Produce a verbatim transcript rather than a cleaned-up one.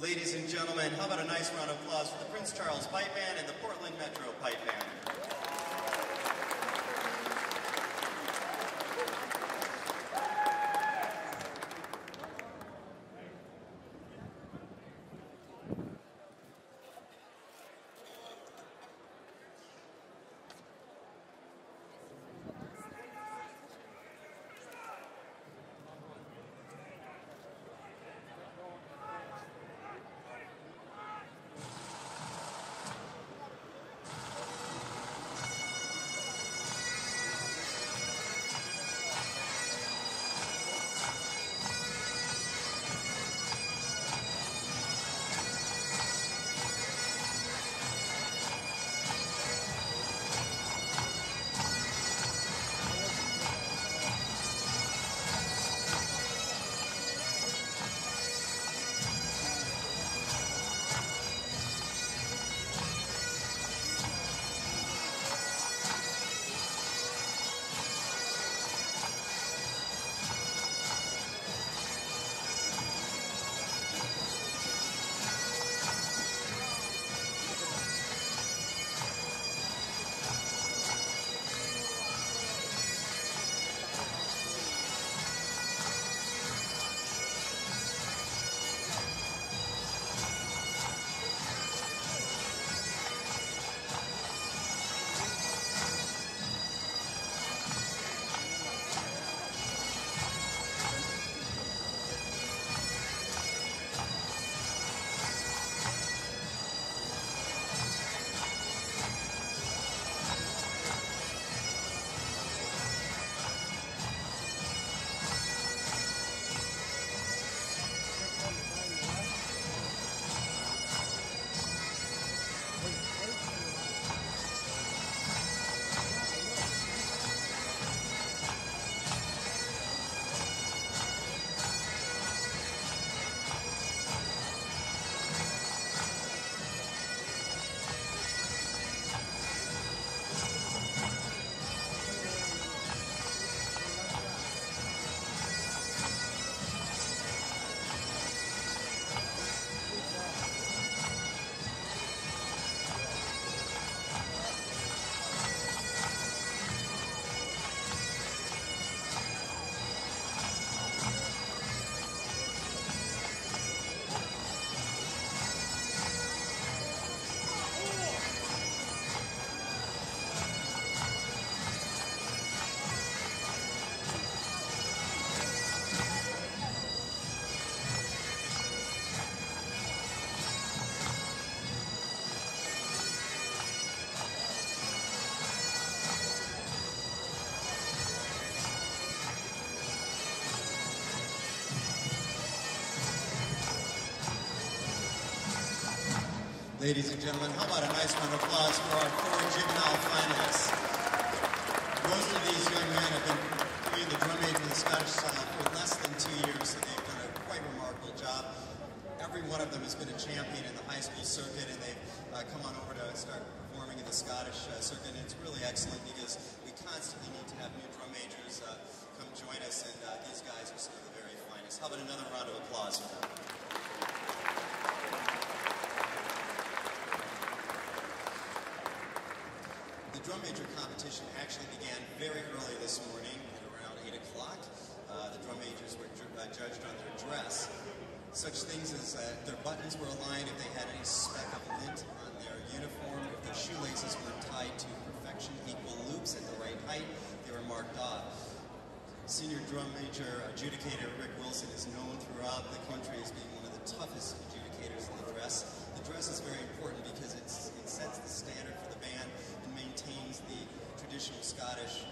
Ladies and gentlemen, how about a nice round of applause for the Prince Charles Pipe Band and the Portland Metro Pipe Band. Ladies and gentlemen, how about a nice round of applause for our four Juvenile finalists. Most of these young men have been doing the drum major in the Scottish style for less than two years, so they've done a quite remarkable job. Every one of them has been a champion in the high school circuit, and they've uh, come on over to start performing in the Scottish uh, circuit, and it's really excellent because we constantly need to have new drum majors uh, come join us, and uh, these guys are some of the very finest. How about another round of applause for them? The drum major competition actually began very early this morning at around eight o'clock. Uh, the drum majors were ju uh, judged on their dress. Such things as uh, their buttons were aligned, if they had any speck of lint on their uniform, if their shoelaces were tied to perfection, equal loops at the right height, they were marked off. Senior drum major adjudicator Rick Wilson is known throughout the country as being one of the toughest adjudicators in the dress. The dress is very important because it's, it sets the standard for the band and maintains the traditional Scottish